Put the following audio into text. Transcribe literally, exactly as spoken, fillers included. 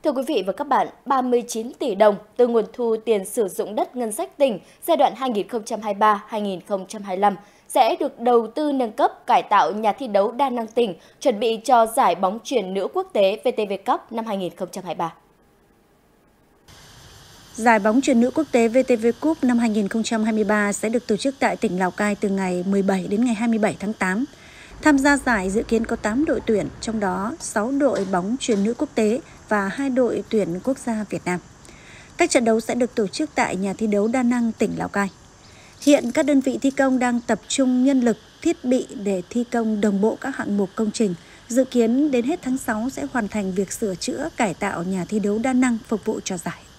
Thưa quý vị và các bạn, ba mươi chín tỷ đồng từ nguồn thu tiền sử dụng đất ngân sách tỉnh giai đoạn hai nghìn không trăm hai mươi ba đến hai nghìn không trăm hai mươi lăm sẽ được đầu tư nâng cấp cải tạo nhà thi đấu đa năng tỉnh, chuẩn bị cho giải bóng chuyền nữ quốc tế vê tê vê Cup năm hai nghìn không trăm hai mươi ba. Giải bóng chuyền nữ quốc tế vê tê vê Cup năm hai nghìn không trăm hai mươi ba sẽ được tổ chức tại tỉnh Lào Cai từ ngày mười bảy đến ngày hai mươi bảy tháng tám. Tham gia giải dự kiến có tám đội tuyển, trong đó sáu đội bóng chuyền nữ quốc tế và hai đội tuyển quốc gia Việt Nam. Các trận đấu sẽ được tổ chức tại nhà thi đấu đa năng tỉnh Lào Cai. Hiện các đơn vị thi công đang tập trung nhân lực, thiết bị để thi công đồng bộ các hạng mục công trình. Dự kiến đến hết tháng sáu sẽ hoàn thành việc sửa chữa, cải tạo nhà thi đấu đa năng phục vụ cho giải.